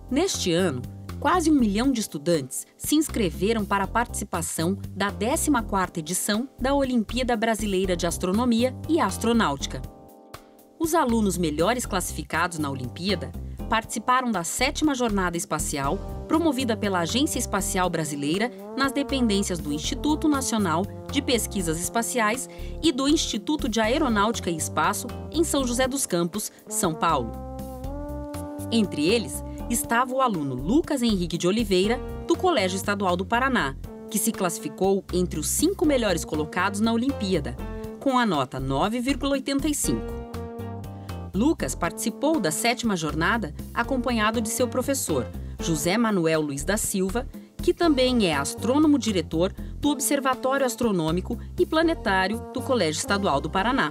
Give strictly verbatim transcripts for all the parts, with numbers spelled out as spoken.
Neste ano, quase um milhão de estudantes se inscreveram para a participação da décima quarta edição da Olimpíada Brasileira de Astronomia e Astronáutica. Os alunos melhores classificados na Olimpíada participaram da sétima Jornada Espacial, promovida pela Agência Espacial Brasileira nas dependências do Instituto Nacional de Pesquisas Espaciais e do Instituto de Aeronáutica e Espaço, em São José dos Campos, São Paulo. Entre eles, estava o aluno Lucas Henrique de Oliveira, do Colégio Estadual do Paraná, que se classificou entre os cinco melhores colocados na Olimpíada, com a nota nove vírgula oitenta e cinco. Lucas participou da sétima jornada acompanhado de seu professor, José Manuel Luiz da Silva, que também é astrônomo-diretor do Observatório Astronômico e Planetário do Colégio Estadual do Paraná.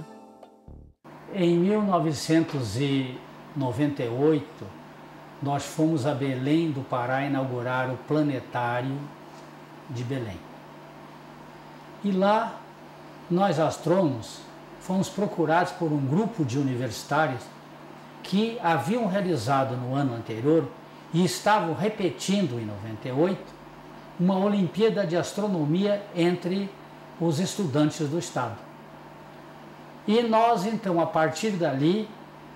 Em mil novecentos e noventa e oito, nós fomos a Belém do Pará inaugurar o Planetário de Belém. E lá, nós astrônomos fomos procurados por um grupo de universitários que haviam realizado no ano anterior e estavam repetindo em noventa e oito uma Olimpíada de Astronomia entre os estudantes do estado. E nós, então, a partir dali,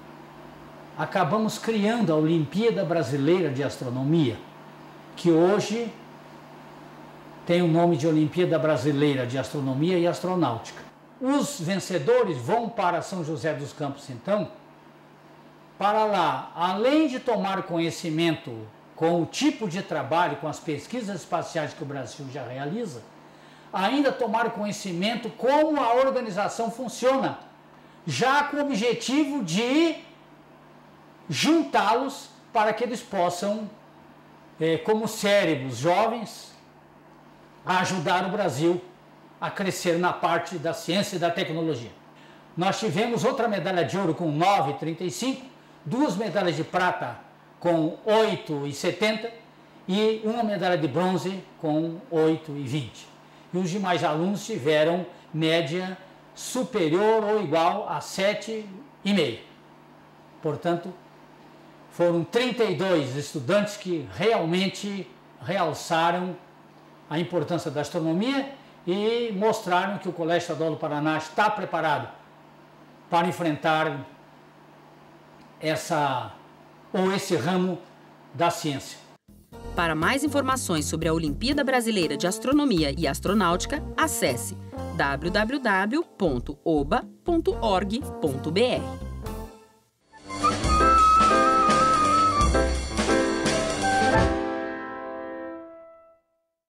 acabamos criando a Olimpíada Brasileira de Astronomia, que hoje tem o nome de Olimpíada Brasileira de Astronomia e Astronáutica. Os vencedores vão para São José dos Campos, então, para lá, além de tomar conhecimento com o tipo de trabalho, com as pesquisas espaciais que o Brasil já realiza, ainda tomar conhecimento como a organização funciona, já com o objetivo de juntá-los para que eles possam, eh, como cérebros jovens, ajudar o Brasil a crescer na parte da ciência e da tecnologia. Nós tivemos outra medalha de ouro com nove vírgula trinta e cinco, duas medalhas de prata com oito vírgula setenta e uma medalha de bronze com oito vírgula vinte. E os demais alunos tiveram média superior ou igual a sete vírgula cinco. Portanto, foram trinta e dois estudantes que realmente realçaram a importância da astronomia e mostraram que o Colégio Estadual do Paraná está preparado para enfrentar essa ou esse ramo da ciência. Para mais informações sobre a Olimpíada Brasileira de Astronomia e Astronáutica, acesse w w w ponto o b a ponto org ponto b r.